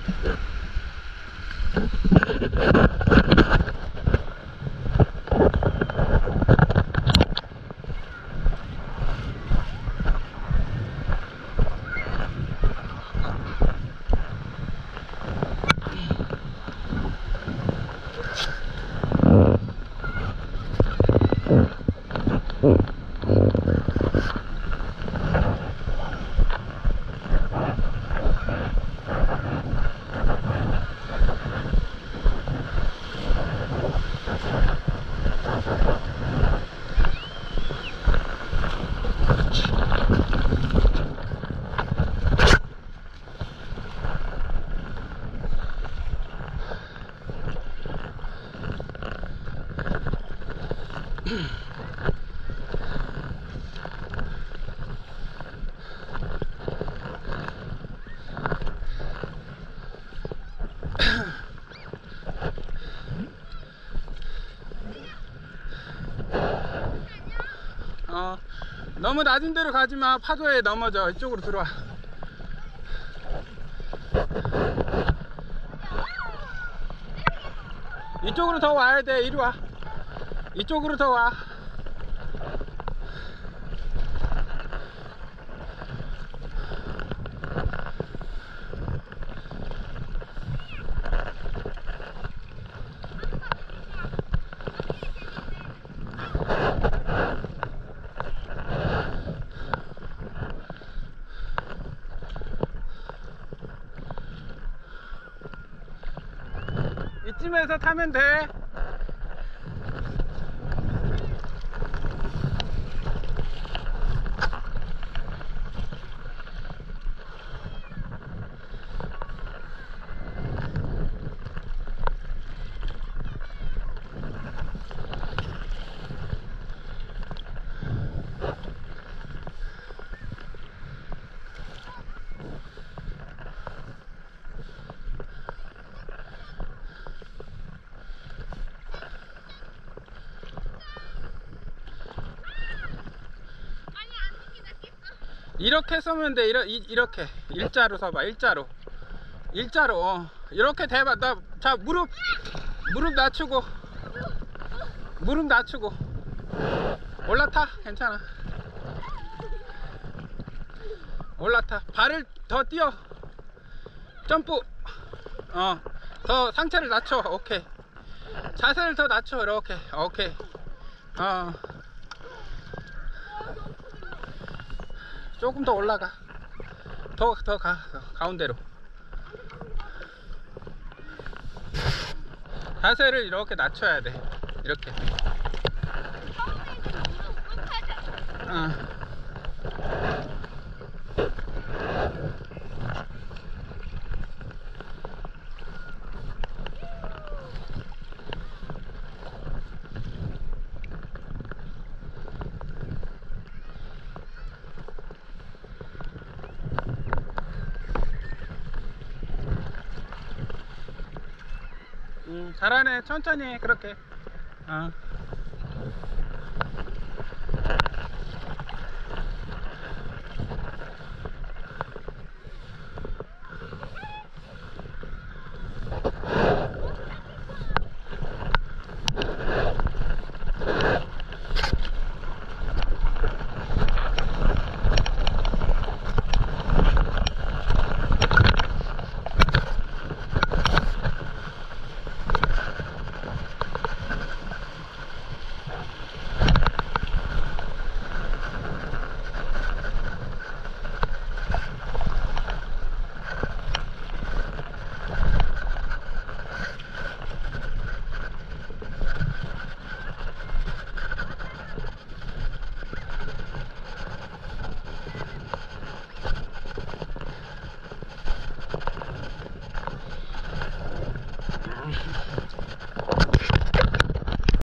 너무 낮은 데로 가지마. 파도에 넘어져. 이쪽으로 들어와. 이쪽으로 더 와야 돼. 이리 와. 이쪽으로 더 와. 이쯤에서 타면 돼. 이렇게 서면 돼. 이렇게 일자로 서봐. 일자로 이렇게 대봐. 자, 무릎 낮추고 올라타. 괜찮아. 올라타. 발을 더 띄어. 점프. 더 상체를 낮춰. 오케이. 자세를 더 낮춰. 이렇게. 오케이. 조금 더 올라가. 더 가. 가운데로. 자세를 이렇게 낮춰야 돼. 이렇게. 잘하네. 천천히 해. 그렇게.